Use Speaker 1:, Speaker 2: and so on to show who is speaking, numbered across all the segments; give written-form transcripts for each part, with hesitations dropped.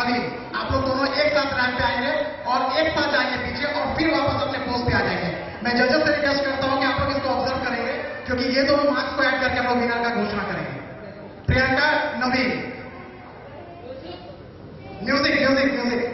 Speaker 1: नवीन, आप लोग दोनों एक साथ रैंप पे आएंगे और एक साथ जाएंगे पीछे और फिर वापस अपने पोस्ट पे आ जाएंगे। मैं जजेस से रिक्वेस्ट करता हूं कि आप लोग इसको ऑब्जर्व करेंगे, क्योंकि ये दोनों मार्क्स को ऐड करके हम लोग विनर का घोषणा करेंगे। Priyanka, Naveen, music music music.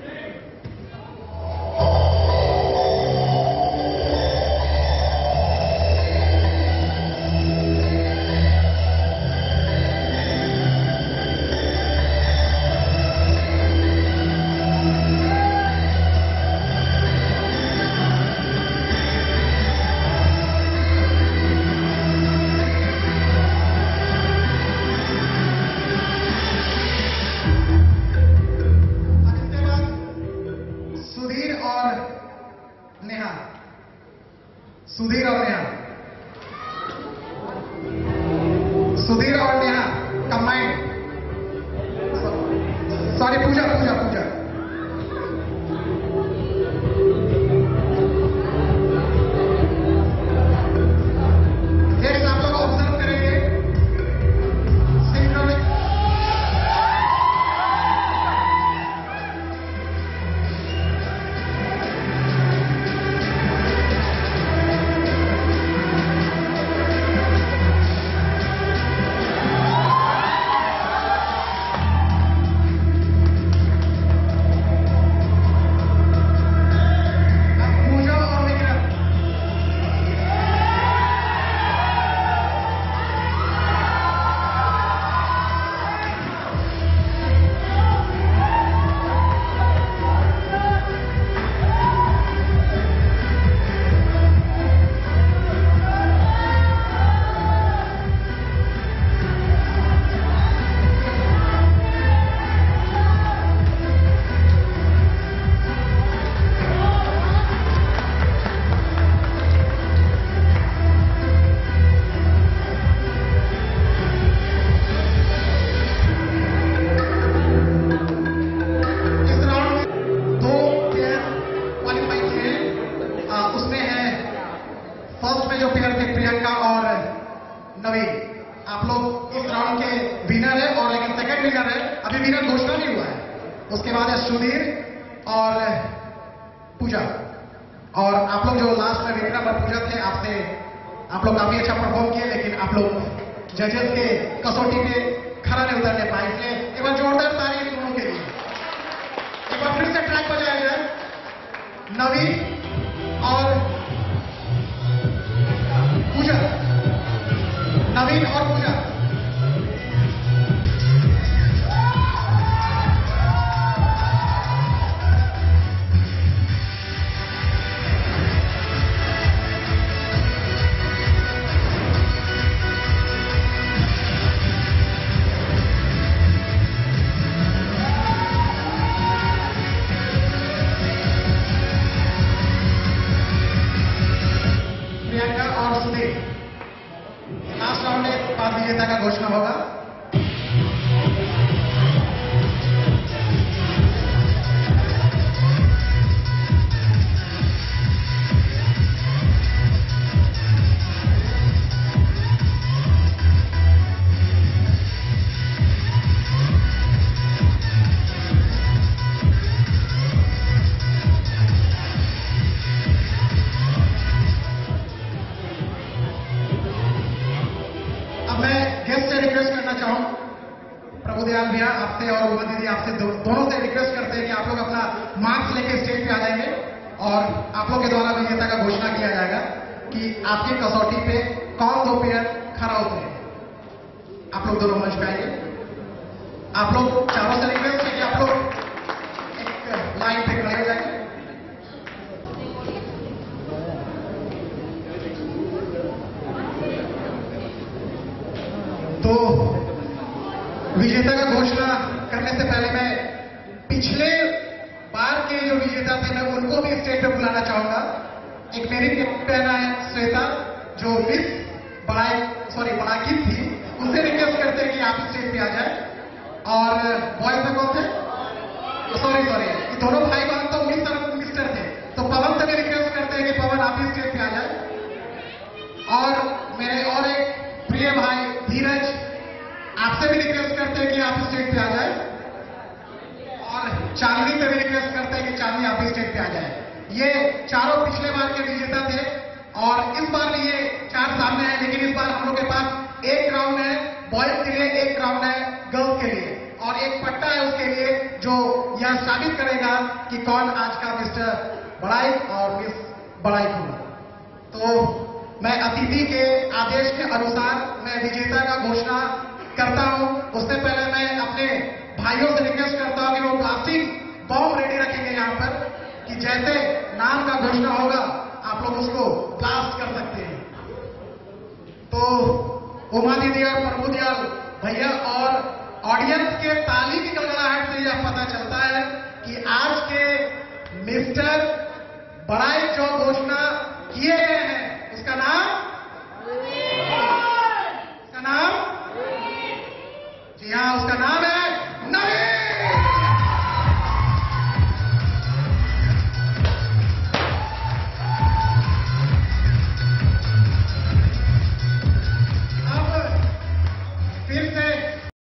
Speaker 1: Sudhir और नेहा, सुधीर और नेहा कंबाइंड, सॉरी पूजा पूजा पूजा। आप लोग ऑब्जर्व करेंगे सिंक्रोनिक। जो पेयर थे प्रियंका और नवीन, आप लोग इस राउंड के विनर है, और लेकिन सेकंड विनर है, अभी विनर घोषणा नहीं हुआ है। उसके बाद है सुधीर और पूजा, और आप लोग जो लास्ट में विनर नंबर पूजा थे, आपसे आप लोग काफी अच्छा परफॉर्म किए, लेकिन आप लोग जजेस के कसौटी पे खरा नहीं उतरने पाए, इसलिए एक बार जोरदार ताली दोनों के लिए। एक बार फिर से ट्रैक बजाया जाए, नवीन और पूजा, नवीन और पूजा। प्रियंका और सुधीर, लास्ट राउंड में पांच विजेता का घोषणा होगा। भैया आपसे और उमा दीदी आपसे दोनों से रिक्वेस्ट करते हैं कि आप लोग अपना मार्क्स लेके स्टेज पे आ जाएंगे, और आप लोग के द्वारा विजेता का घोषणा किया जाएगा कि आपकी कसौटी पे कौन दो पेयर खरा होते हैं। आप लोग दोनों मंच पे आएंगे। आप लोग चारों से रिक्वेस्ट है कि आप लोग एक लाइन पे खड़े हो जाएंगे। तो विजेता का घोषणा करने से पहले मैं पिछले बार के जो विजेता थे मैं उनको भी स्टेज पे बुलाना चाहूंगा। एक मेरी कैप्टन है श्वेता, जो मिस बराकी थी, उनसे रिक्वेस्ट करते हैं कि आप स्टेज पे आ जाए। और बॉयज में कौन थे? सॉरी ये दोनों भाई बहन तो मिस्टर थे, तो पवन से भी रिक्वेस्ट करते हैं कि पवन आप भी स्टेज पे आ जाए। और मेरे और एक प्रिय भाई धीरज, आपसे भी रिक्वेस्ट करते हैं कि आप स्टेज पे आ जाए। चांदनी पे भी रिक्वेस्ट करते हैं कि चांदनी आप स्टेज पे आ जाए। ये चारों पिछले बार के विजेता थे और इस बार भी ये 4 सामने हैं, लेकिन इस बार हम लोग के पास एक राउंड है बॉयज के लिए, एक राउंड है गर्ल्स के लिए और एक पट्टा है उसके लिए जो यह साबित करेगा कि कौन आज का मिस्टर बड़ाइक और मिस बड़ाइक होगा। तो मैं अतिथि के आदेश के अनुसार मैं विजेता का घोषणा करता हूं। उससे पहले मैं अपने भाइयों से रिक्वेस्ट करता हूं कि वो प्लास्टिक बॉम्ब रेडी रखेंगे यहां पर, कि जैसे नाम का घोषणा होगा आप लोग उसको ब्लास्ट कर सकते हैं। तो उमा दीदी और प्रभु दयाल भैया और ऑडियंस के ताली की गड़गड़ाहट से यह पता चलता है कि आज के मिस्टर बड़ाइक जो घोषणा किए गए